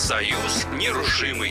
Союз нерушимый.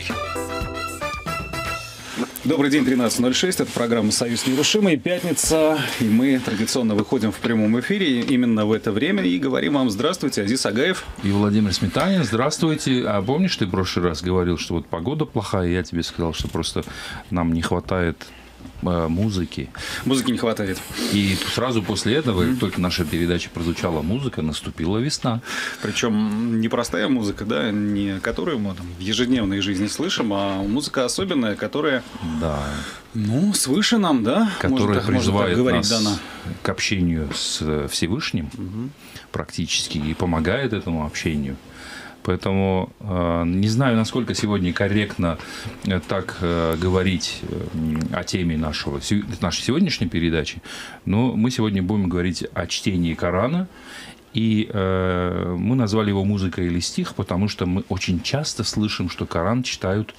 Добрый день, 13:06. Это программа «Союз нерушимый». Пятница, и мы традиционно выходим в прямом эфире именно в это время и говорим вам здравствуйте, Азиз Агаев. И Владимир Сметанин. Здравствуйте. А помнишь, ты в прошлый раз говорил, что вот погода плохая, и я тебе сказал, что просто нам не хватает музыки. Музыки не хватает. И сразу после этого, как только наша передача прозвучала музыка, наступила весна. Причем не простая музыка, да, не которую мы там в ежедневной жизни слышим, а музыка особенная, которая, да, ну, свыше нам, да, которая призывает говорить, нас к общению с Всевышним практически и помогает этому общению. Поэтому не знаю, насколько сегодня корректно так говорить о теме нашей сегодняшней передачи, но мы сегодня будем говорить о чтении Корана, и мы назвали его «Музыка или стих», потому что мы очень часто слышим, что Коран читают,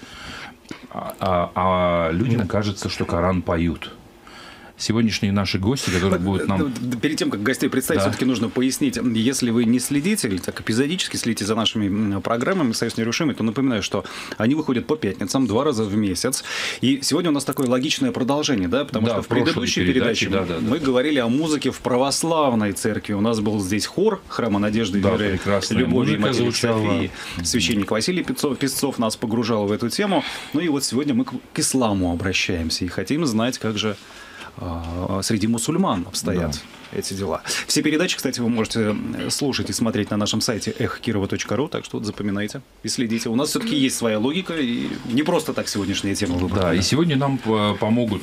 а людям кажется, что Коран поют. Сегодняшние наши гости, которые будут нам... Перед тем, как гостей представить, все-таки нужно пояснить. Если вы не следите или так эпизодически следите за нашими программами «Союз нерушимый», то напоминаю, что они выходят по пятницам 2 раза в месяц. И сегодня у нас такое логичное продолжение, да, потому что в предыдущей передаче мы говорили о музыке в православной церкви. У нас был здесь хор Храма Надежды и Веры, Любови и Матери Софии. Священник Василий Песцов нас погружал в эту тему. Ну и вот сегодня мы к исламу обращаемся и хотим знать, как же среди мусульман обстоят эти дела. Все передачи, кстати, вы можете слушать и смотреть на нашем сайте эхокирова.ру, так что вот запоминайте и следите. У нас все-таки есть своя логика, и не просто так сегодняшняя тема выбрана. Да, и сегодня нам помогут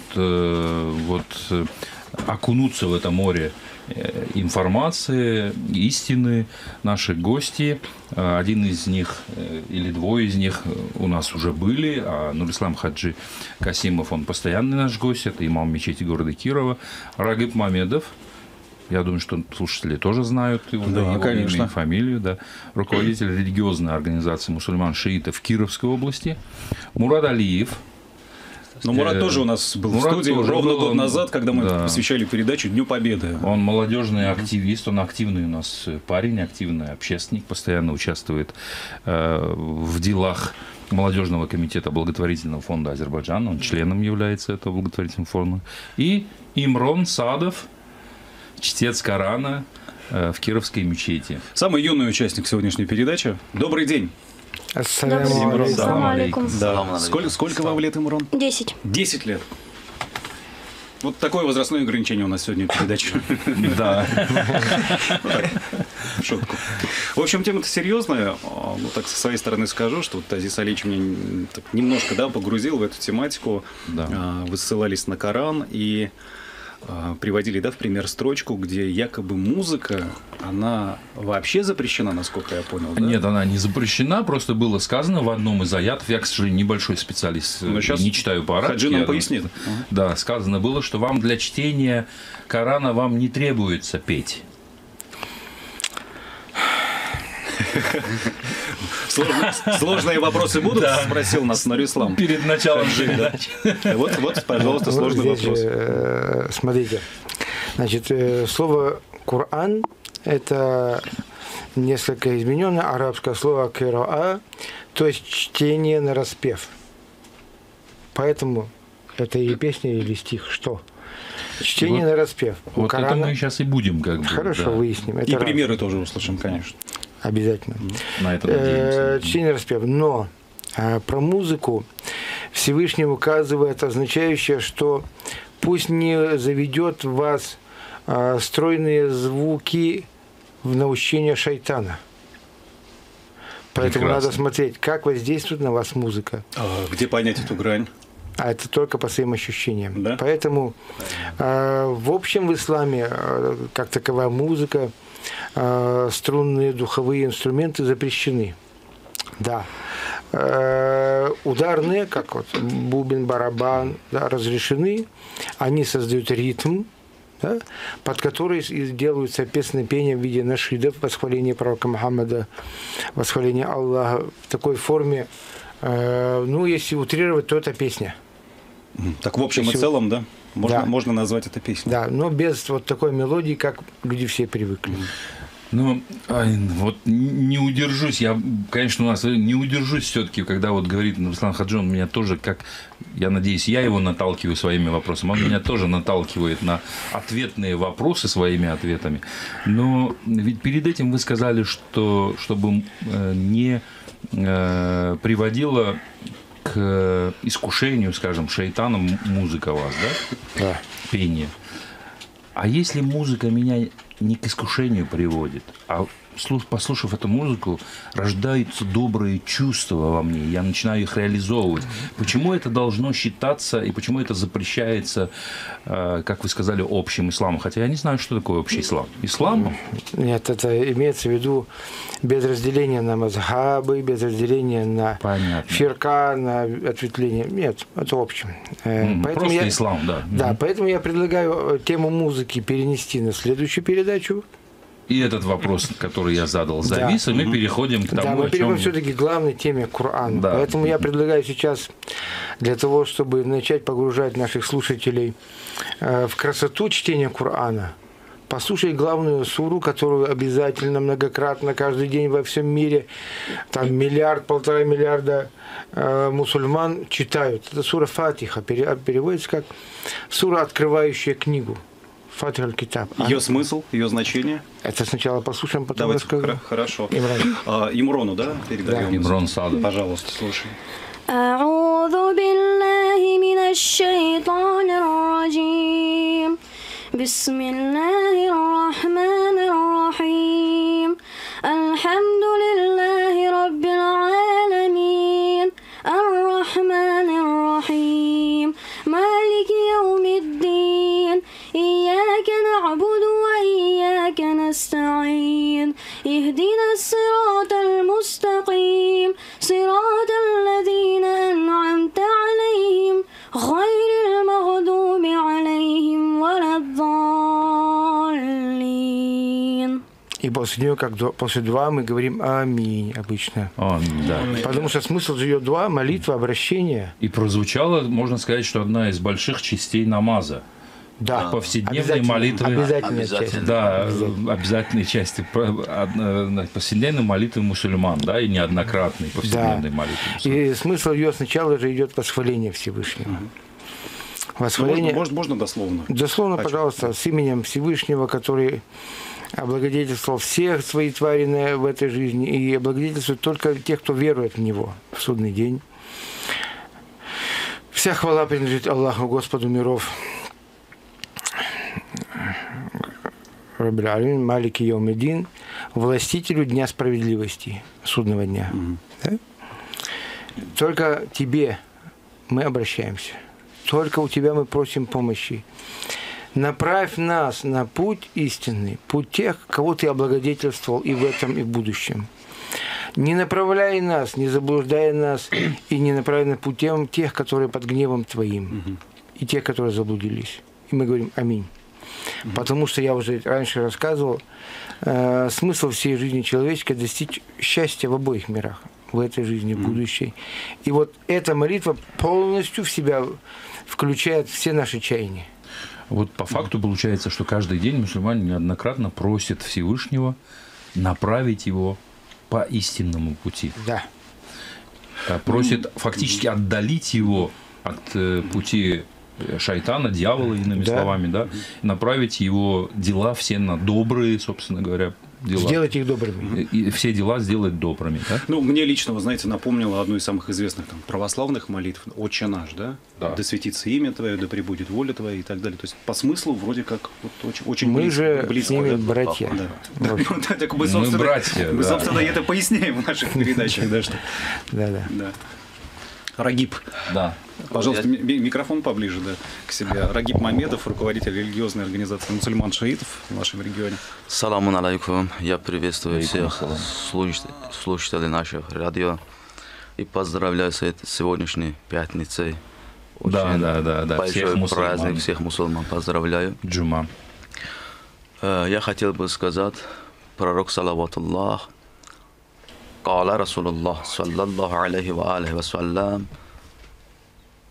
окунуться в это море информации, истины наши гости. Один из них или двое из них у нас уже были, а Нурислам Хаджи Касимов, он постоянный наш гость, это имам мечети города Кирова, Рагиб Мамедов. Я думаю, что слушатели тоже знают его, его имя и фамилию. Да. Руководитель религиозной организации мусульман-шиитов в Кировской области. Мурад Алиев. Но Мурат тоже у нас был в студии ровно год назад, когда мы посвящали передачу Дню Победы. Он молодежный активист, он активный у нас парень, активный общественник, постоянно участвует в делах молодежного комитета благотворительного фонда Азербайджана, он членом является этого благотворительного фонда. И Имрон Садов, чтец Корана в Кировской мечети. Самый юный участник сегодняшней передачи. Добрый день. Ассаламу алейкум. Да. Сколько вам лет, Имрон? 10. 10 лет. Вот такое возрастное ограничение у нас сегодня в передаче. Да. Шутку. В общем, тема-то серьезная. Ну, так, со своей стороны скажу, что вот Азиз Алиевич меня немножко погрузил в эту тематику. Вы ссылались на Коран и приводили, в пример строчку, где якобы музыка, она вообще запрещена, насколько я понял, да? Нет, она не запрещена, просто было сказано в одном из аятов, я, к сожалению, небольшой специалист, не читаю по-арабски. Хаджи нам пояснит. Да, сказано было, что вам для чтения Корана вам не требуется петь. Сложные вопросы будут? Спросил нас Нурислам. Перед началом передачи. Вот, пожалуйста, сложный вопрос. Смотрите, значит, слово «Коран» – это несколько измененное арабское слово «кираа», то есть чтение нараспев. Поэтому это или песня, или стих. Что? Чтение нараспев. Вот Корана... это мы сейчас и будем Хорошо, выясним. И примеры тоже услышим, конечно. Обязательно. На это надеемся. Чтение распев. Но про музыку Всевышний указывает, означающее, что пусть не заведет вас стройные звуки в наущение шайтана. Поэтому надо смотреть, как воздействует на вас музыка. Где понять эту грань? А это только по своим ощущениям. Да? Поэтому в общем в исламе как таковая музыка, струнные духовые инструменты запрещены. Да. Ударные, как вот бубен, барабан, разрешены. Они создают ритм, под который делаются песни пения в виде нашидов, восхваления пророка Мухаммада, восхваления Аллаха в такой форме. Ну, если утрировать, то это песня. Так в общем и целом, да? Можно назвать это песней. Да, но без вот такой мелодии, как люди все привыкли. Ну, вот не удержусь, я, конечно, у нас не удержусь все-таки, когда вот говорит Нурислам Хаджи, он меня тоже, как, я надеюсь, я его наталкиваю своими вопросами, он меня тоже наталкивает на ответные вопросы своими ответами. Но ведь перед этим вы сказали, что чтобы не приводила к искушению, скажем, шайтаном музыка вас, да? Да. Пение. А если музыка меня не к искушению приводит, а послушав эту музыку, рождаются добрые чувства во мне, я начинаю их реализовывать. Почему это должно считаться и почему это запрещается, как вы сказали, общим исламом? Хотя я не знаю, что такое общий ислам. Ислам? Нет, это имеется в виду без разделения на мазхабы, без разделения на фирка, на ответвление. Нет, это общем. Просто ислам, да. Да, поэтому я предлагаю тему музыки перенести на следующую передачу. И этот вопрос, который я задал, завис, и мы переходим к тому, да, мы переходим все-таки к главной теме Корана. Да. Поэтому я предлагаю сейчас, для того, чтобы начать погружать наших слушателей в красоту чтения Корана, послушать главную суру, которую обязательно многократно каждый день во всем мире, там 1-1,5 миллиарда мусульман читают. Это сура Фатиха, переводится как сура, открывающая книгу. Фатиха аль-Китаб. Ее смысл, ее значение? Это сначала послушаем, потом расскажем. Хорошо. Имрону, да, передаем? Да. Имрон Саду. Пожалуйста, слушай. أعوذ بالله من الشيطان الرجيم بسم الله الرحمن الرحيم الحمد لله رب العالمين الرحمن الرحيم مالك يوم الدين إياك نعبد وإياك نستعين اهدنا الصراط المستقيم صراط الذين أنعمت عليهم غير المغضوب عليهم ولا الضالين. И после нее, как после дуа, мы говорим аминь обычно. Аминь, да. Потому что смысл ее дуа, молитва, обращение. И прозвучало, можно сказать, что одна из больших частей намаза. Да, повседневной молитвы. Обязательная часть. Да, обязательные части повседневной молитвы мусульман, да, и неоднократной повседневной молитвы мусульман. И смысл ее сначала же идет восхваление Всевышнего. Восхваление. Можно дословно? Дословно, пожалуйста, с именем Всевышнего, который облагодетельствовал всех своих тварей в этой жизни и облагодетельствует только тех, кто верует в Него в судный день. Вся хвала принадлежит Аллаху, Господу миров. Раббиль алямин, Малики Йаумиддин, властителю дня справедливости, судного дня. Да? Только тебе мы обращаемся. Только у тебя мы просим помощи. Направь нас на путь истинный, путь тех, кого ты облагодетельствовал и в этом, и в будущем. Не направляй нас, не заблуждай нас, и не направляй на путь тех, которые под гневом твоим, и тех, которые заблудились. И мы говорим аминь. Потому что я уже раньше рассказывал, смысл всей жизни человеческой – достичь счастья в обоих мирах, в этой жизни, в будущей. И вот эта молитва полностью в себя включает все наши чаяния. Вот по факту получается, что каждый день мусульмане неоднократно просят Всевышнего направить его по истинному пути. Да. Просят фактически отдалить его от пути шайтана, дьявола, иными словами, да, направить его дела все на добрые, собственно говоря, дела. Сделать их добрыми. И все дела сделать добрыми. Да? Ну, мне лично, вы знаете, напомнило одну из самых известных там, православных молитв «Отче наш», да? Да светится имя Твое, да пребудет воля Твоя и так далее. То есть по смыслу вроде как вот, очень мы близко. Мы же близко, с ними братья. Да. Мы братья. Мы, собственно, это поясняем в наших передачах. Да. Рагиб. Да. Пожалуйста, микрофон поближе, да, к себе. Рагиб Мамедов, руководитель религиозной организации мусульман-шиитов в нашем регионе. Саламун алейкум. Я приветствую всех слушателей нашего радио и поздравляю с сегодняшней пятницей. Да. Большой праздник всех мусульман. Поздравляю. Джума. Я хотел бы сказать, пророк салаватуллах, قال رسول الله صلى الله عليه وآله وسلم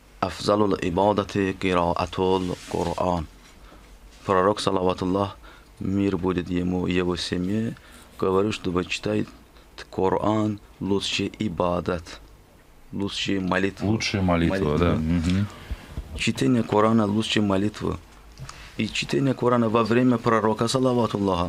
أفضل العبادة قراءة القرآن. Пророк салаватуллах мир будет ему и его семье, говорю, чтобы читать Коран, лучший ибадат, лучшая молитва. Лучшая молитва, да. Мгм. Чтение Корана лучшая молитва. И чтение Корана во время пророка, салаватуллаха,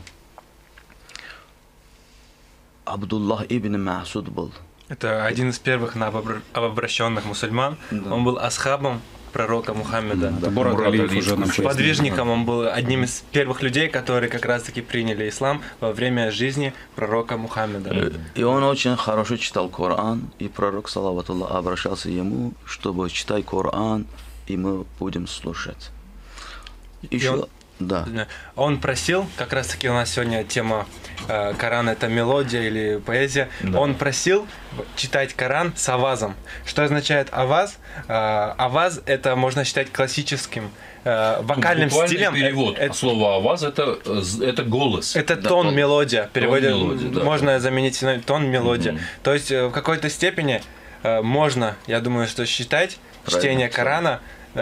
Абдуллах ибн Масуд был. Это один из первых новообращенных мусульман. Да. Он был асхабом пророка Мухаммеда. Это Мурат Алиев уже нам пояснил. Подвижником он был одним из первых людей, которые как раз-таки приняли ислам во время жизни пророка Мухаммеда. И он очень хорошо читал Коран, и пророк, салаватуллах, обращался ему, чтобы читай Коран, и мы будем слушать. Еще, он- да. Он просил, как раз-таки у нас сегодня тема Коран это мелодия или поэзия, Да. он просил читать Коран с авазом. Что означает аваз? Аваз это можно считать классическим вокальным Буквальный стилем. перевод. Слово аваз это голос. Это Да, тон, тон. мелодия. Переводя, мелодия, да. можно заменить синонимом тон, мелодия. То есть в какой-то степени можно, я думаю, что считать чтение Корана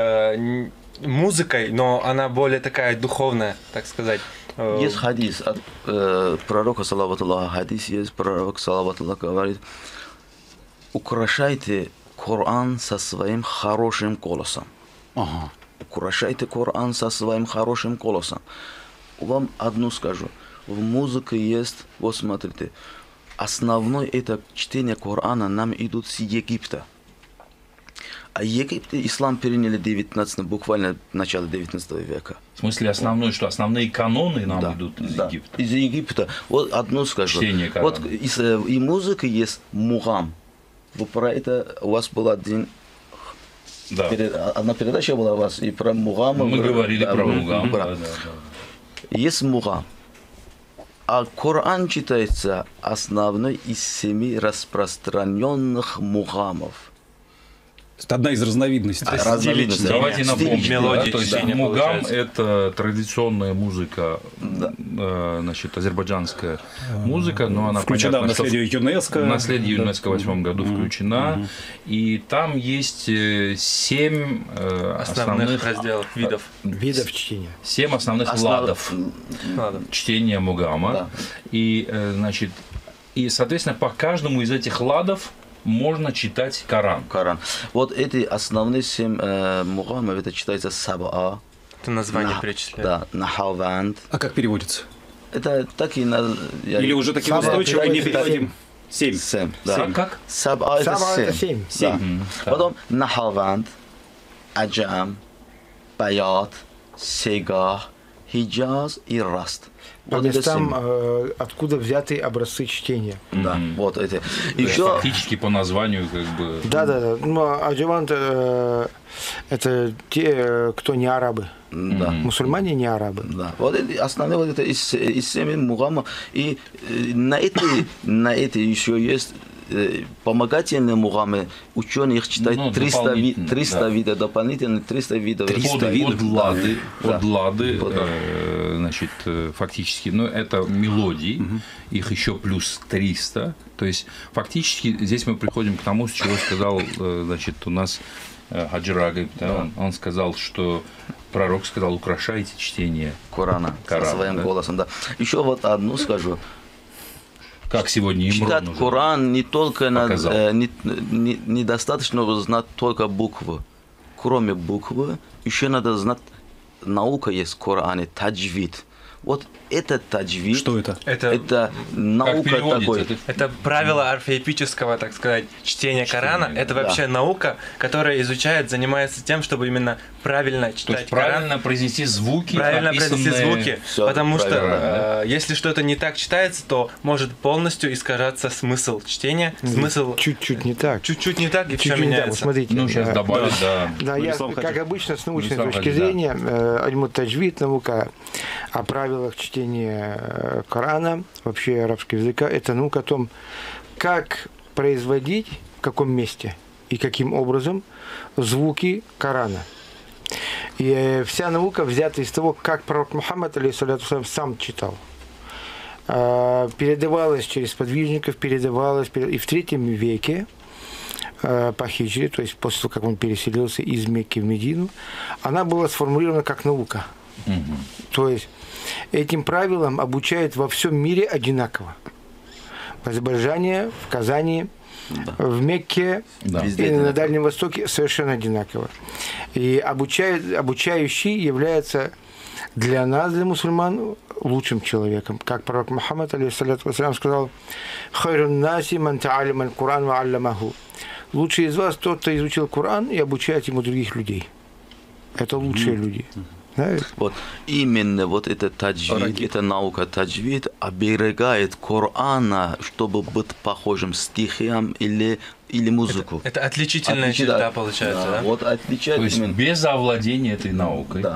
музыкой, но она более такая духовная, так сказать. Есть хадис от пророка, салаватуллах, хадис есть, пророк, салаватуллах, говорит, украшайте Коран со своим хорошим голосом. Ага. Украшайте Коран со своим хорошим голосом. Вам одну скажу. В музыке есть, вот смотрите, основное это чтение Корана нам идут с Египта. А Египет ислам переняли 19, буквально начало 19 века. В смысле основной, что основные каноны нам Да, идут из да, Египта. из Египта. Вот одну скажу. Чтение Корана. Вот и музыка есть мугам. Вы про это, у вас был один... Да. Одна передача была у вас и про мугам. Мы говорили да, про мугам. про- Да, да, да. Есть мугам. А Коран читается основной из 7 распространенных мугамов. Это одна из разновидностей. Это разновидность. стиль чтения. Давайте напомним, Стиль мелодии да, то есть чтения мугам получается. это традиционная музыка, значит, азербайджанская музыка, но она Включена в понятно, что наследие ЮНЕСКО. в наследие Да. ЮНЕСКО в 2008 году включена, и там есть 7 Основных разделов, видов. Видов чтения. 7 основных ладов Ладно. чтения мугама, Да. и значит, и соответственно по каждому из этих ладов можно читать Коран. Коран. Вот эти основные 7 мугамов, это читается саба. Это название перечисляют. Да, нахаванд. А как переводится? Это так и Или уже таким Саба устойчиво не переводится переводим? 7. 7. Да. Как? Саба это Саба 7. это 7. Да. Да. Потом нахаванд, аджам, баят, сегах, хиджаз и раст. По Вот это местам, 7. откуда взяты образцы чтения. Да, вот эти. То есть Еще фактически по названию как бы... Да. Ну, а аджавант это те, кто не арабы. да. Мусульмане не арабы. Да. Вот эти основные вот это из 7 мугамов. И на эти еще есть помогательные мугамы. Ученые их читают Ну, 300 дополнительные, да. видов, дополнительно 300 видов. Подлады, Да. подлады, Да. значит, фактически, ну, это мелодии, их еще плюс 300. То есть, фактически, здесь мы приходим к тому, с чего сказал, значит, у нас Хаджи Рагиб, да, он сказал, что пророк сказал, украшайте чтение. Корана, Корана, своим да. голосом. Да. Еще вот одну скажу. Как сегодня Читать Имрон уже Коран не только показал. недостаточно знать только буквы. Кроме буквы, еще надо знать, наука есть в Коране, таджвид. Вот это таджвид. Что это? Это наука переводится такой. это? Это правило орфоэпического, так сказать, чтения Корана. Это вообще наука, которая изучает, занимается тем, чтобы именно правильно То читать есть Коран. правильно произнести звуки, Правильно произнести написанные- звуки, Всё потому что правильно, если что-то не так читается, то может полностью искажаться смысл чтения, смысл Чуть-чуть не так. чуть-чуть не так и все Чуть-чуть не так. Вот меняется. смотрите. Ну, сейчас добавить, да. Да, я, Нурислам как Хаджи. обычно, с научной Нурислам точки Хаджи, да. зрения, аль-мутаджвид, наука о правилах чтения Корана, вообще арабского языка, это наука о том, как производить, в каком месте и каким образом звуки Корана. И вся наука взята из того, как пророк Мухаммад, алейхиссалату сам читал. Передавалась через подвижников, передавалась, и в 3 веке по хиджре, то есть после того, как он переселился из Мекки в Медину, она была сформулирована как наука. То есть этим правилам обучают во всем мире одинаково. В Азербайджане, в Казани, в Мекке и на Дальнем Востоке совершенно одинаково. И обучающий является для нас, для мусульман, лучшим человеком. Как пророк Мухаммад, алейхиссалату вассалям, сказал: «Хайрун наси ман та'аллама аль-Кур'ан ва алламаху». Лучший из вас тот, кто изучил Коран и обучает ему других людей. Это лучшие люди. Да? Вот именно вот это таджвид, эта наука таджвид оберегает Корана, чтобы быть похожим стихам или музыку. Это отличительная черта получается, да? Вот отличает. То есть без овладения этой наукой. Да.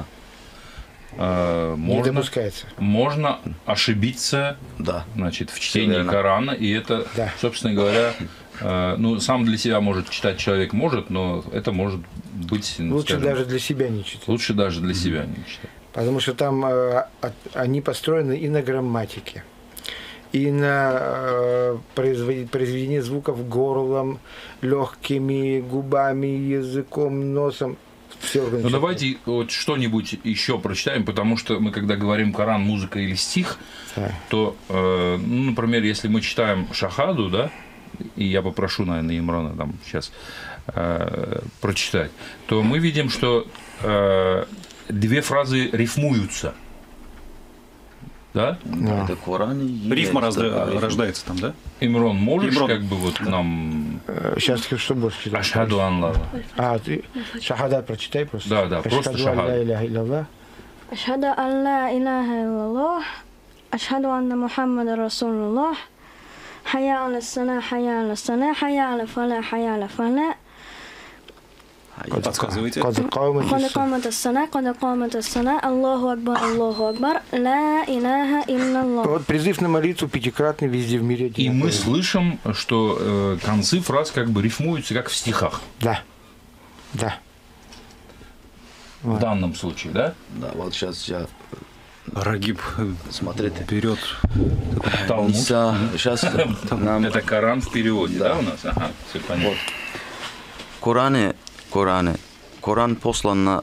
Не допускается. Можно ошибиться, значит, в чтении Корана, и это, собственно говоря, ну, сам для себя может читать человек может, но это может быть... Лучше скажем, даже для себя не читать. Лучше даже для себя не читать. Потому что там они построены и на грамматике, и на произведении звуков горлом, легкими губами, языком, носом. Ну давайте вот что-нибудь еще прочитаем, потому что мы, когда говорим Коран, музыка или стих, то, ну, например, если мы читаем шахаду, да, и я попрошу, наверное, Имрана там сейчас прочитать, то мы видим, что две фразы рифмуются. Да? Это в Коране есть. Рифма рождается там, да? Имрон, можешь как бы вот нам... Сейчас что будешь читать? Ашхаду ан ла. Ты шахадат прочитай просто. Да, просто шахад. Ашхаду ан ла илляха илляллах. Ашхаду анна Мухаммада Расулуллах. Хайя аля сана, хайя аля сана, хайя аля фала, хайя аля фала. Подсказывайте. Кад камат ас-сана, кад камат ас-сана, Аллаху акбар, ла илляха илляллах. Вот призыв на молитву пятикратный везде в мире. И мы слышим, что концы фраз как бы рифмуются, как в стихах. Да. В данном случае, да? Да, вот сейчас я... Рагиб, смотрите. Вперед. Талмуд. Сейчас нам... Это Коран в переводе, да, у нас? Ага, все понятно. Коран послан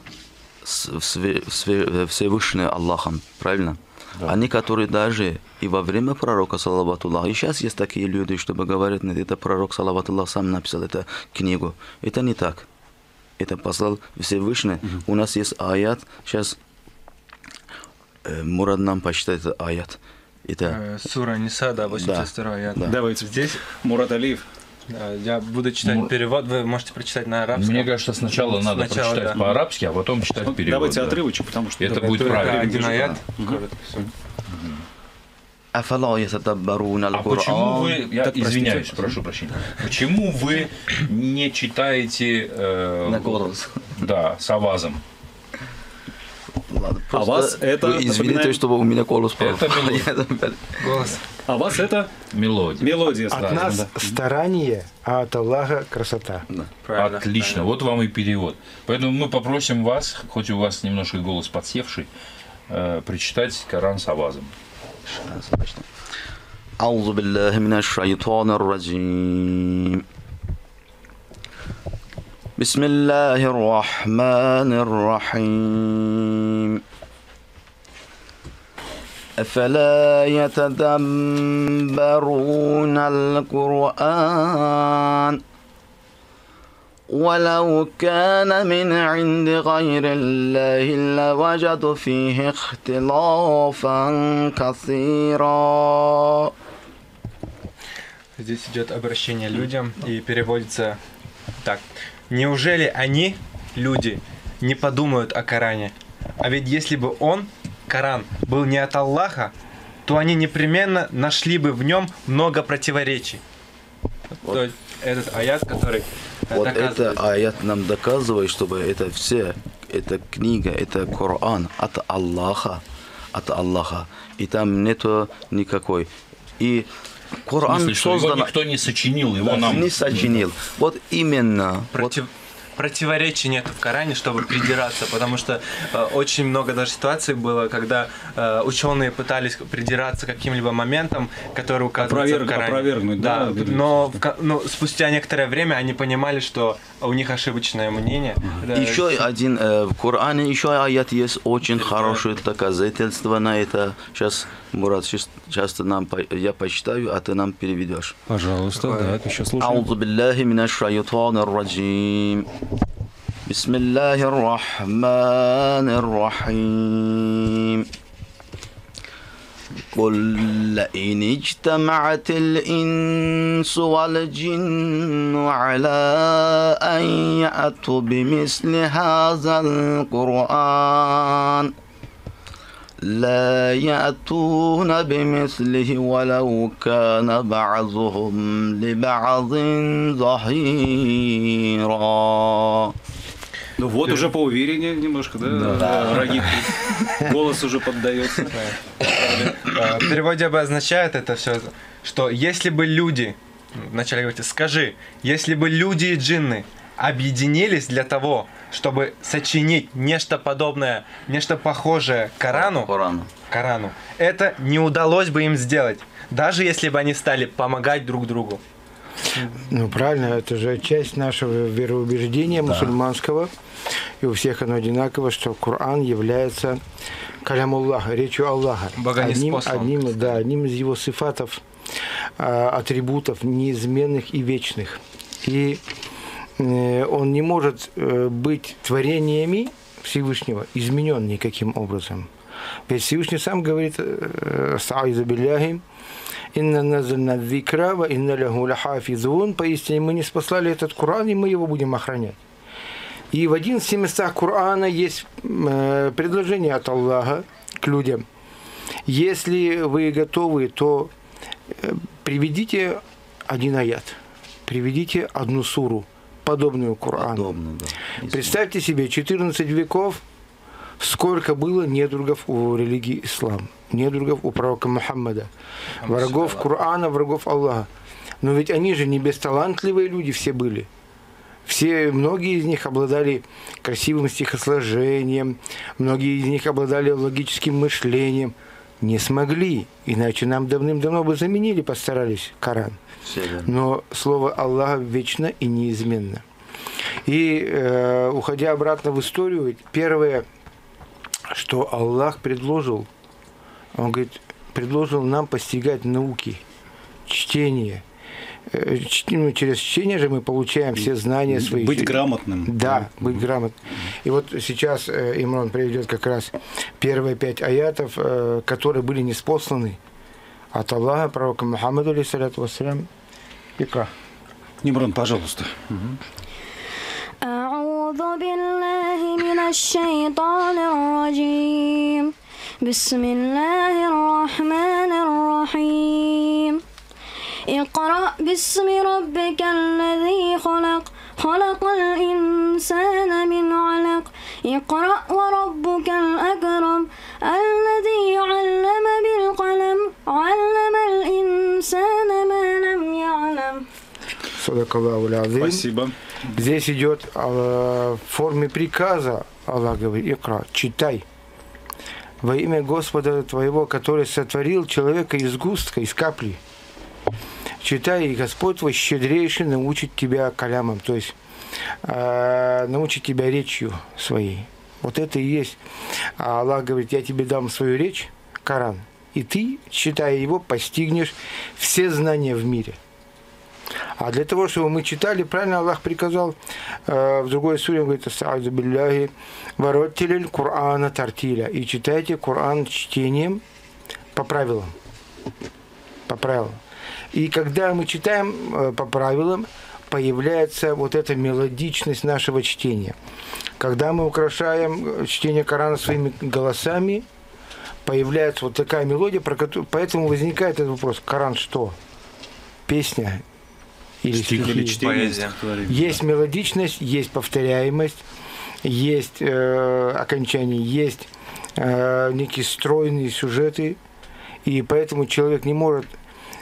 Всевышний Аллахом, правильно? Да. Они, которые даже и во время пророка, салаватуллах, и сейчас есть такие люди, чтобы говорить, это пророк, салаватуллах, сам написал эту книгу. Это не так. Это послал Всевышний. У нас есть аят, сейчас Мурад нам посчитает аят. Это... Сура Ниса, да, 82 аят. Да. Давайте. Здесь Мурат Алиев. Я буду читать перевод, вы можете прочитать на арабском. Мне кажется, сначала надо прочитать по-арабски, а потом читать перевод. Давайте отрывочек, потому что это будет правильно. Один аят. А почему вы, я извиняюсь, прошу прощения, почему вы не читаете на голос? Да, с авазом. Ладно, вас это... Извините, чтобы у меня голос пропал. Это мелодия. А вас это... Мелодия. От нас старание, а от Аллаха красота. Правильно. Отлично, вот вам и перевод. Поэтому мы попросим вас, хоть у вас немножко голос подсевший, прочитать Коран с авазом. أعوذ بالله من الشيطان الرجيم بسم الله الرحمن الرحيم أفلا يتدبرون القرآن ولو كان من عند غير الله لوجدوا فيه اختلافا كثيرا. Здесь идет обращение людям и переводится так. Неужели они, люди, не подумают о Коране? А ведь если бы он, Коран, был не от Аллаха, то они непременно нашли бы в нем много противоречий. Вот. То есть этот аят, который вот это аят нам доказывает, чтобы это все, эта книга, это Коран от Аллаха, и там нету никакой. И Коран создан... Его никто не сочинил, его нам... Не сочинил. Вот именно. противоречий нет в Коране, чтобы придираться, потому что очень много даже ситуаций было, когда ученые пытались придираться к каким-либо моментам, которые указываются в Коране. Опровергнуть, да, но спустя некоторое время они понимали, что у них ошибочное мнение. Еще один в Коране, еще аят есть очень хорошее доказательство на это. Сейчас, Мурат, сейчас я почитаю, а ты нам переведешь. Пожалуйста, да, еще слушаем. أعوذ بالله من الشيطان الرجيم بسم الله الرحمن الرحيم قل لئن اجتمعت الإنس والجن على أن يأتوا بمثل هذا القرآن لا يأتون بمثله ولو كان بعضهم لبعض ظهيرا. Ну вот уже поувереннее немножко, да? Рагит. Голос уже поддается. В переводе обозначает это все, что если бы люди, вначале говорите, скажи, если бы люди и джинны объединились для того, чтобы сочинить нечто подобное, нечто похожее к Корану, это не удалось бы им сделать, даже если бы они стали помогать друг другу. Ну, правильно, это же часть нашего вероубеждения мусульманского, и у всех оно одинаково, что Коран является калямуллаха, речью Аллаха. Одним из его сифатов, атрибутов неизменных и вечных. И он не может быть творениями Всевышнего изменен никаким образом. Ведь Всевышний сам говорит: «Аста'изу билляхи, инна назальна дзикра, ва инна лаху лахафизун». Поистине мы не спаслали этот Коран, и мы его будем охранять. И в 11 местах Корана есть предложение от Аллаха к людям: если вы готовы, то приведите один аят, приведите одну суру, подобную Корану. Представьте себе, 14 веков, сколько было недругов у религии ислам, недругов у пророка Мухаммада, врагов Корана, врагов Аллаха. Но ведь они же не бесталантливые люди все были. Многие из них обладали красивым стихосложением, многие из них обладали логическим мышлением. Не смогли, иначе нам давным-давно бы заменили, постарались Коран. Но слово Аллаха вечно и неизменно. И уходя обратно в историю, ведь первое, что Аллах предложил, Он говорит, предложил нам постигать науки, чтение. Через чтение же мы получаем все знания свои. Быть грамотным. Да, быть грамотным. И вот сейчас Имран приведет как раз первые 5 аятов, которые были ниспосланы от Аллаха, пророка Мухаммаду, алейхиссалату вассалям. Икра. Имран, пожалуйста. أعوذ بالله من الشيطان الرجيم بسم الله الرحمن الرحيم اقرأ باسم ربك الذي خلق خلق الإنسان من علق اقرأ وربك الأكرم الذي علم بالقلم علم الإنسان ما لم يعلم. Садакаллаху аль-азим. Спасибо. Здесь идет в форме приказа. Аллах говорит: икра, читай. Во имя Господа твоего, который сотворил человека из густка, из капли. Читай, и Господь твой щедрейший научит тебя калямам, то есть научит тебя речью своей. Вот это и есть. А Аллах говорит: я тебе дам свою речь, Коран, и ты, читая его, постигнешь все знания в мире. А для того, чтобы мы читали, правильно Аллах приказал в другой суре, он говорит: «Аста'изу билляхи, вараттилиль Кур'ана тартиля». И читайте Коран чтением по правилам. По правилам. И когда мы читаем по правилам, появляется вот эта мелодичность нашего чтения. Когда мы украшаем чтение Корана своими голосами, появляется вот такая мелодия, поэтому возникает этот вопрос: Коран что? Песня? Или чтение? Есть мелодичность, есть повторяемость, есть окончание, есть некие стройные сюжеты, и поэтому человек не может,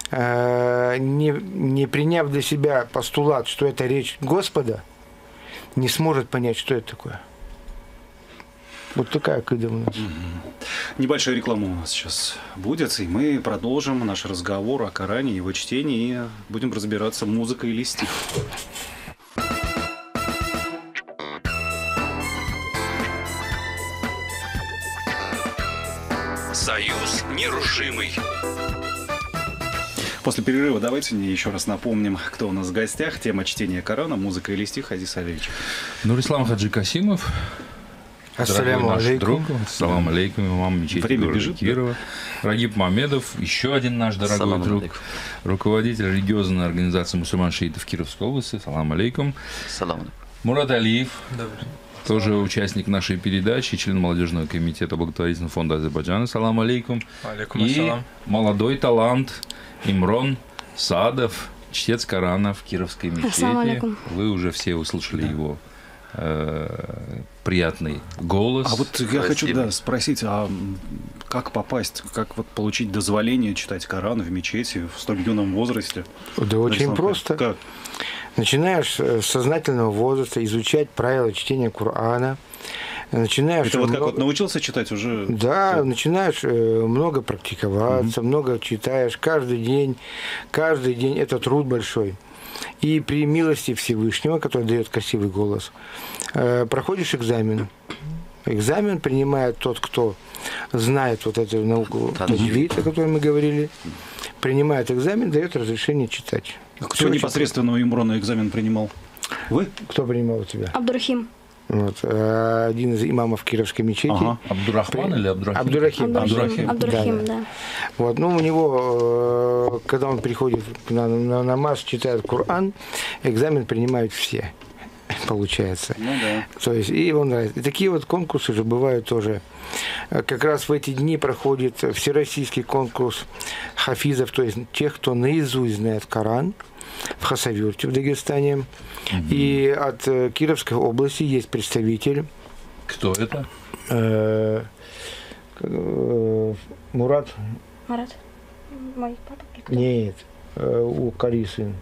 не приняв для себя постулат, что это речь Господа, не сможет понять, что это такое. Вот такая акида у нас. Небольшая реклама у нас сейчас будет, и мы продолжим наш разговор о Коране, его чтении, и будем разбираться, музыка или стих. Союз нерушимый. После перерыва давайте еще раз напомним, кто у нас в гостях. Тема чтения Корана, музыка или стих. Азиз Алиевич. Нурислам Хаджи Касимов. Ассаляму наш алейкум. друг. Ассаламу алейкум, имам мечети Время города бежит, Кирова. Рагиб Мамедов, еще один наш дорогой Ассаламу друг. алейкум. Руководитель религиозной организации мусульман-шиитов Кировской области. Ассаламу алейкум. Салам алейкум. Мурат Алиев. Тоже участник нашей передачи, член молодежного комитета благотворительного фонда Азербайджана. Ассаламу алейкум. Алейкум И ассалам. молодой талант Имрон Саадов, чтец Корана в Кировской Ассаламу мечети. алейкум. Вы уже все услышали его приятный голос. А вот я хочу Спасибо. спросить, а как попасть, как вот получить дозволение читать Коран в мечети в столь юном возрасте? Да очень просто. Как? Начинаешь с сознательного возраста изучать правила чтения Корана. Начинаешь Это вот как много- вот научился читать уже? Да, всё? начинаешь много практиковаться, много читаешь каждый день. Каждый день это труд большой. И при милости Всевышнего, который дает красивый голос, проходишь экзамен. Экзамен принимает тот, кто знает вот эту науку таджвид, о которой мы говорили. Принимает экзамен, дает разрешение читать. Кто Всё очень непосредственно у Имрона экзамен принимал? Вы? просто. Кто принимал у тебя? Абдурахим. Вот, один из имамов Кировской мечети. Ага. Абдурахман или Абдурахим? Абдурахим. Абдурахим. Абдурахим, Да, да. Вот, ну, у него, когда он приходит на намаз, читает Коран, экзамен принимают все, получается. Ну да. То есть, и его нравится. И такие вот конкурсы же бывают тоже. Как раз в эти дни проходит всероссийский конкурс хафизов, то есть тех, кто наизусть знает Коран, в Хасавюрте, в Дагестане. И от Кировской области есть представитель Кто это? Мурат. Марат, мой папа. Нет, у Кали сын.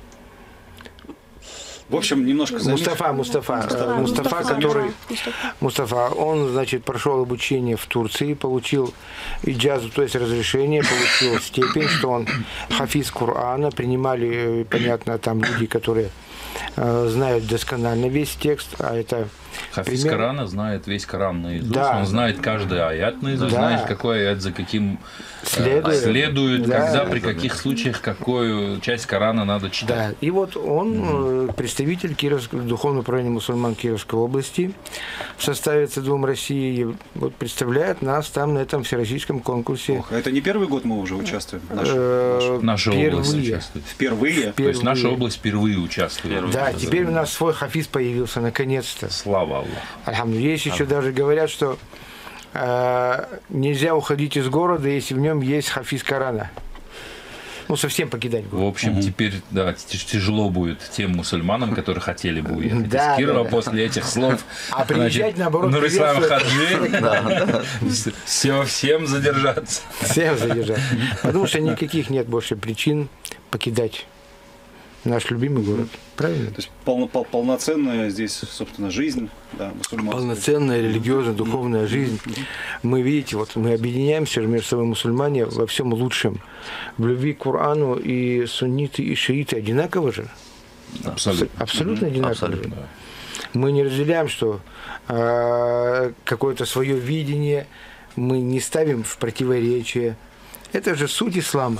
В общем, немножко Мустафа, который... да, Мустафа. Мустафа, он, значит, прошел обучение в Турции, получил иджазу, то есть разрешение, получил степень, что он хафиз Корана. Принимали, понятно, там люди, которые знают досконально весь текст, а это... Хафиз пример- Корана знает весь Коран наизусть. Да. Он знает каждый аят наизусть, Да. знает, какой аят за каким Следует. Да. когда, при каких случаях, какую часть Корана надо читать. Да, и вот он представитель Духовного управления мусульман Кировской области в составе ЦДУМ России, и вот представляет нас там на этом всероссийском конкурсе. Ох, это не первый год мы уже участвуем? Наша область Впервые. участвует. Впервые? То есть наша Впервые. область впервые участвует. Да, теперь у нас свой хафиз появился, наконец-то. Слава Аллаху. Альхамду. Есть еще даже говорят, что нельзя уходить из города, если в нем есть хафиз Корана. Ну, совсем покидать В город. общем, теперь да, тяжело будет тем мусульманам, которые хотели бы уехать Да, из Кирова да. после этих слов. А приезжать, наоборот, Нурислам приветствовать. Хаджи, всем задержаться. Всем задержать. Потому что никаких нет больше причин покидать наш любимый город. Правильно? То есть полноценная здесь, собственно, жизнь, да, мусульманская. Полноценная религиозная, духовная жизнь. Мы, видите, вот мы объединяемся между собой, мусульмане, во всем лучшем. В любви к Корану и сунниты, и шииты одинаково же. Абсолютно. Абсолютно одинаково. Абсолютно. же. Мы не разделяем, что какое-то свое видение мы не ставим в противоречие. Это же суть ислама.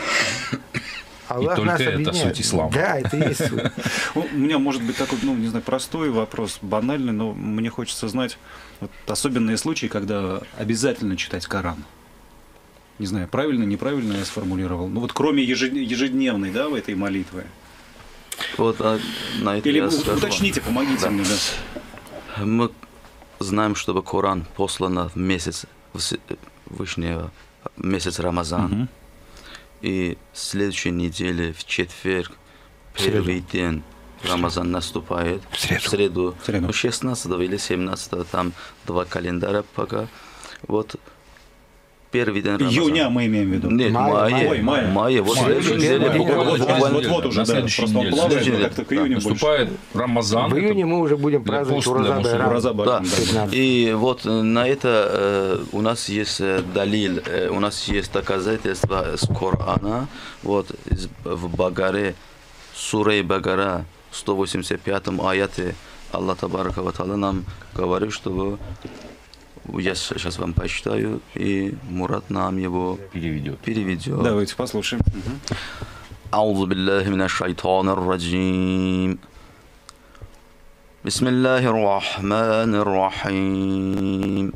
Аллах только нас это объединяет. суть ислама. Да, это и есть суть. Ну, у меня может быть такой, не знаю, простой вопрос, банальный, но мне хочется знать вот, особенные случаи, когда обязательно читать Коран. Не знаю, правильно, неправильно я сформулировал. Ну вот кроме ежедневной, да, в этой молитве. Вот на это Или я скажу. уточните, помогите Да. мне, да. Мы знаем, что Коран послан в месяц Вышнего, месяц Рамазан. И в следующей неделе, в четверг, первый день Рамазан наступает. В среду. В среду. В среду. 16 или 17, там 2 календаря пока. Вот первый день Рамазана. Июня мы имеем в виду. Нет, Ой, мая. мая. Вот Мая. следующей неделе буквально. Вот уже, на да. следующей Просто он неделе. плавает, Следующей как-то к июню больше. Наступает Рамазан. В июне мы уже будем для праздновать поста для Ураза мусульман. Байрам. Ураза Да. Байрам, да. И вот на это у нас есть далил, у нас есть доказательства с Корана. Вот в Багаре, Суре Багара, 185 аяте, Аллах Табарака ва Та'аля нам говорит, что я сейчас вам почитаю, и Мурат нам его переведет. Давайте послушаем. أعوذ بالله من الشيطان الرجيم بسم الله الرحمن الرحيم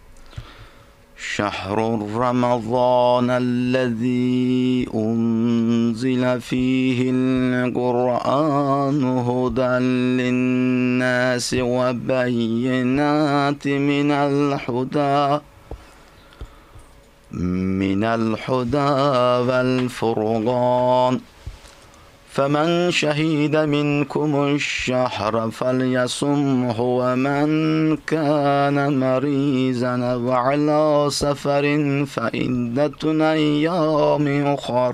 شهر رمضان الذي أنزل فيه القرآن هدى للناس وبينات من الهدى والفرقان فمن شهد منكم الشهر فليصمه ومن كان مريضا أو على سفر فعدة أيام أخر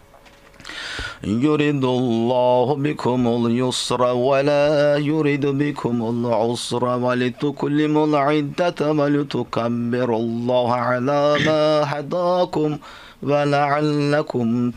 يريد الله بكم اليسر ولا يريد بكم العسر ولتكملوا العدة ولتكبروا الله على ما هداكم ولعلكم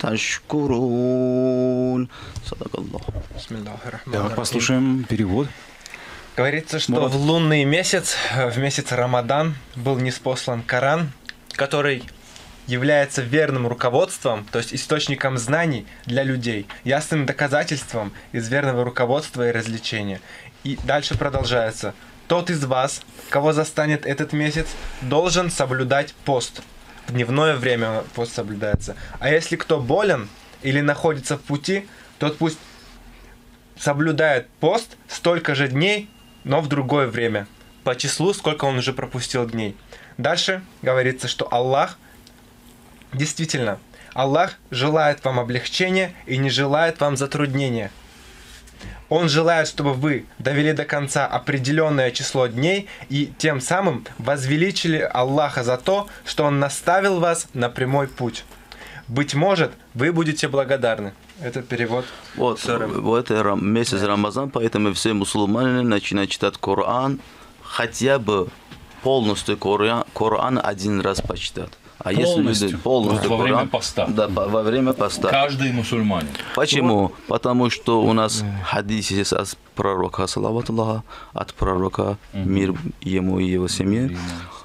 تشكرون. صدق الله. Давай послушаем перевод. Говорится, что в лунный месяц, в месяц Рамадан, был ниспослан Коран, который является верным руководством, то есть источником знаний для людей, ясным доказательством из верного руководства и развлечения. И дальше продолжается. Тот из вас, кого застанет этот месяц, должен соблюдать пост. В дневное время пост соблюдается. А если кто болен или находится в пути, тот пусть соблюдает пост столько же дней, но в другое время, по числу, сколько он уже пропустил дней. Дальше говорится, что Аллах, действительно, Аллах желает вам облегчения и не желает вам затруднения. Он желает, чтобы вы довели до конца определенное число дней и тем самым возвеличили Аллаха за то, что Он наставил вас на прямой путь. Быть может, вы будете благодарны. Это перевод. Вот, в этот месяц Рамазан, поэтому все мусульмане начинают читать Коран, хотя бы полностью Коран один раз почитать. А если люди полностью во время Коран, поста. Да, во время поста. Каждый мусульманин. Почему? Потому что у нас хадис есть от пророка, салаватуллаха, от пророка, мир ему и его семье.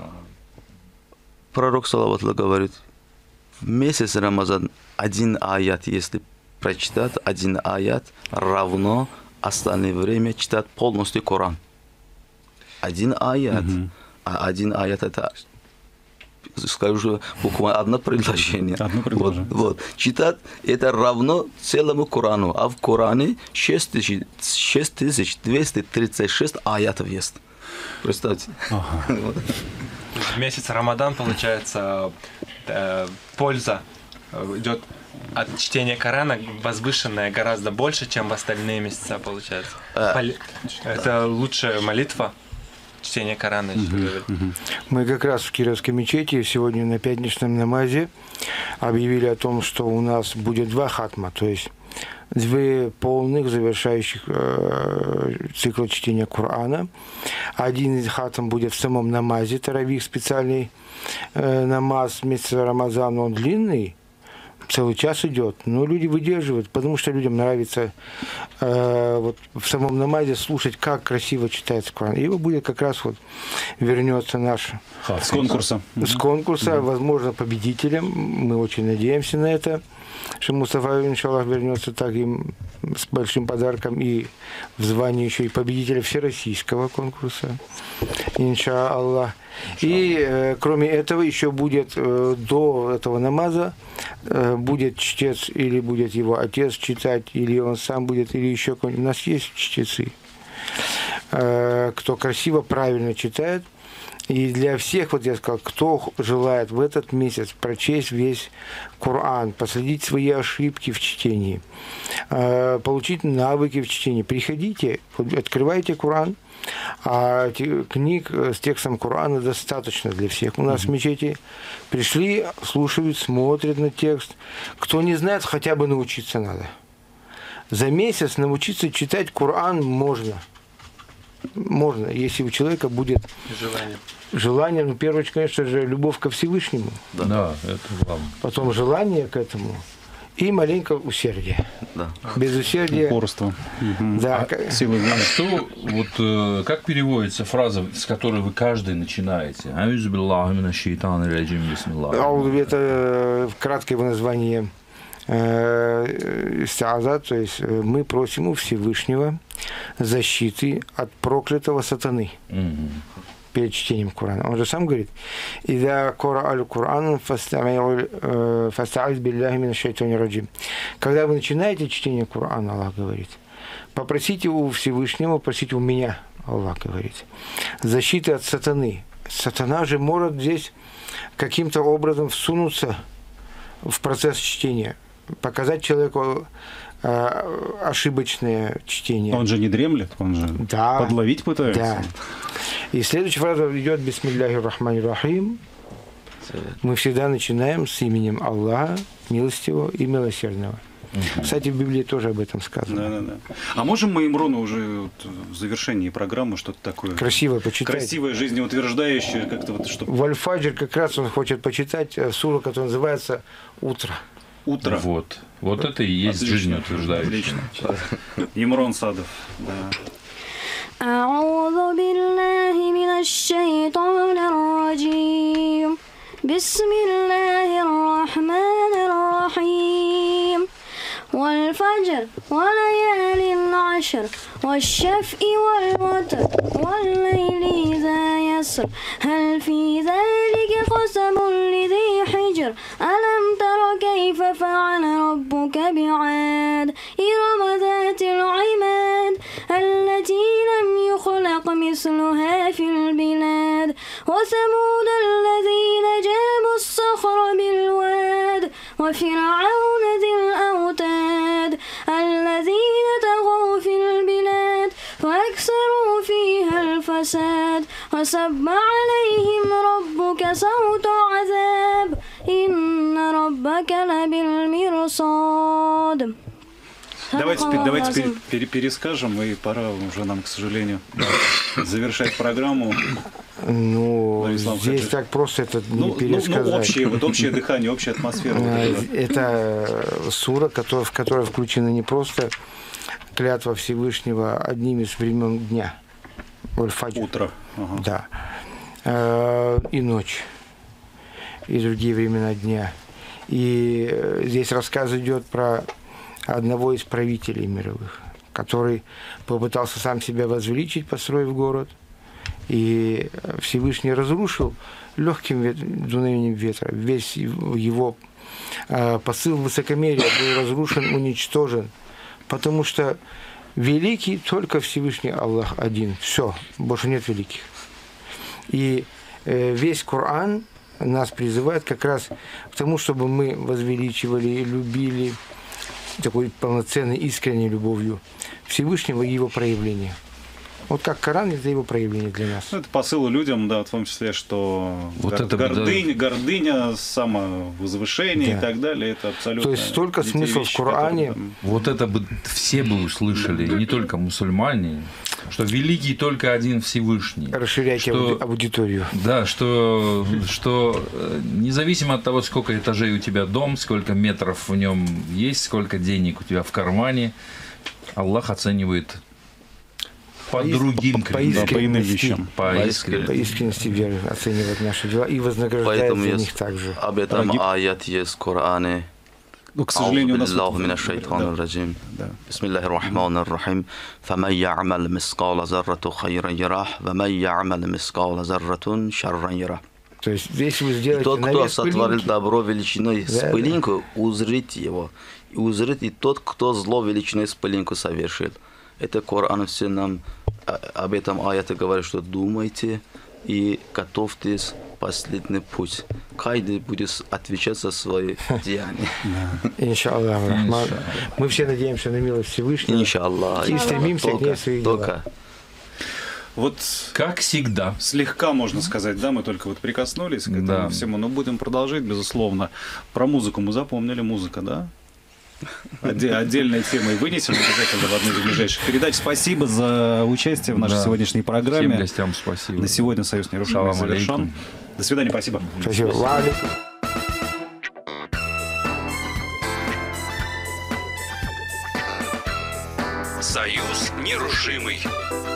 Пророк, салаватуллах, говорит, в месяц Рамазан один аят, если прочитать, один аят равно остальное время читать полностью Коран. Один аят. А один аят это, скажу, буквально одно предложение. Одно предложение. Вот. Читать это равно целому Корану. А в Коране 6236 аятов есть. Представьте. В месяц Рамадан, получается, польза идет от чтения Корана возвышенная гораздо больше, чем в остальные месяца, получается. Это лучшая молитва. Чтение Корана. Мы как раз в Кировской мечети сегодня на пятничном намазе объявили о том, что у нас будет 2 хатма, то есть 2 полных завершающих цикл чтения Корана. Один из хатм будет в самом намазе, таравих, специальный намаз месяца Рамазана, он длинный, целый час идет, но люди выдерживают, потому что людям нравится вот в самом намазе слушать, как красиво читается Коран. И его будет как раз вот вернется наш с конкурса. С конкурса, возможно, победителем. Мы очень надеемся на это, что Мустафа, иншаллах, вернется так им с большим подарком и в звании еще и победителя всероссийского конкурса. Иншаллах. И кроме этого еще будет до этого намаза будет чтец или будет его отец читать, или он сам будет, или еще кто-нибудь. У нас есть чтецы, кто красиво, правильно читает. И для всех, вот я сказал, кто желает в этот месяц прочесть весь Коран, последить свои ошибки в чтении, получить навыки в чтении, приходите, открывайте Коран, а книг с текстом Корана достаточно для всех. У нас в мечети пришли, слушают, смотрят на текст. Кто не знает, хотя бы научиться надо. За месяц научиться читать Коран можно. Можно, если у человека будет желание, ну, в первую очередь, конечно же, любовь ко Всевышнему. Да, это главное. Потом желание к этому и маленько усердие. Да. Без усердия. Упорство. Да. Силы воли. Что, вот, как переводится фраза, с которой вы каждый начинаете? Это краткое его название истиаза, то есть мы просим у Всевышнего защиты от проклятого сатаны. Перед чтением Корана. Он же сам говорит: «Ида кора аль-Кур'ан фаста'из билляхи минаш шайтанир раджим». Когда вы начинаете чтение Корана, Аллах говорит, попросите у Всевышнего, просите у меня, Аллах говорит, защиты от сатаны. Сатана же может здесь каким-то образом всунуться в процесс чтения, показать человеку ошибочное чтение. Он же не дремлет, он же подловить пытается. Да. И следующая фраза идет «Бисмилляхи рахмани рахим». Мы всегда начинаем с именем Аллаха, милостивого и милосердного. Кстати, в Библии тоже об этом сказано. Да. А можем мы Имрону уже в завершении программы что-то такое красивое почитать? Красивое, жизнеутверждающее, как-то вот что. В Аль-Фаджр как раз он хочет почитать суру, которая называется «Утро». Утро. Вот это и есть жизнеутверждающее. Имрон Садов. Да. أعوذ بالله من الشيطان الرجيم بسم الله الرحمن الرحيم والفجر وليال عشر والشفع والوتر والليل إذا يسر هل في ذلك قسم لذي حجر ألم تر كيف فعل ربك بعاد إرم ذات العماد التي لم يخلق مثلها في البلاد وثمود الذين جابوا الصخر بالواد وفرعون ذي الأوتاد الذين طغوا في البلاد فأكثروا فيها الفساد وسب عليهم ربك صوت عذاب إن ربك لبالمرصاد. Давайте теперь перескажем, и пора уже нам, к сожалению, завершать программу. Ну, здесь так просто это не пересказать. Общее дыхание, общая атмосфера. Это сура, в которой включена не просто клятва Всевышнего одним из времен дня. Утро. Да. И ночь. И другие времена дня. И здесь рассказ идет про одного из правителей мировых, который попытался сам себя возвеличить, построив город, и Всевышний разрушил легким дуновением ветра. Весь его посыл высокомерия был разрушен, уничтожен, потому что великий только Всевышний Аллах один. Все, больше нет великих. И весь Коран нас призывает как раз к тому, чтобы мы возвеличивали и любили такой полноценной, искренней любовью Всевышнего и его проявления. Вот как Коран – это его проявление для нас. Это посыл людям, да, в том числе, что гордыня, самовозвышение и так далее, это абсолютно... То есть столько смысла в Коране. Вот это бы все бы услышали, не только мусульмане, что великий только один Всевышний. Расширяйте аудиторию. Да, что независимо от того, сколько этажей у тебя дом, сколько метров в нем есть, сколько денег у тебя в кармане, Аллах оценивает по другим критериям, по искренности веры оценивает наши дела и вознаграждает за них также. Об этом аят есть в Коране. Ну, к сожалению, у нас... بسم الله الرحمن الرحيم فمن يعمل مثقال ذرة خيرا يره ومن يعمل مثقال ذرة شرا يره. То есть, если вы сделаете тот, кто сотворил добро величиной с пылинку, узрит его. И узрит и тот, кто зло величиной с пылинку совершит. Это Коран все нам об этом аяте говорит, что думайте и готовьтесь последний путь. Каждый будет отвечать за свои деяния. Иншаллах. Мы все надеемся на милость Всевышнего. Иншаллах. И стремимся к ней в своих делах. Вот Как всегда. слегка, можно сказать, да, мы только вот прикоснулись к этому Да. всему, но будем продолжать, безусловно. Про музыку мы запомнили, музыка, да? Отдельной темой вынесем обязательно в одну из ближайших передач. Спасибо за участие в нашей Да. сегодняшней Всем программе. гостям спасибо. На сегодня «Союз нерушимый» Салам завершен. алейкум. До свидания, спасибо. Спасибо. Ва алейкум. Союз нерушимый.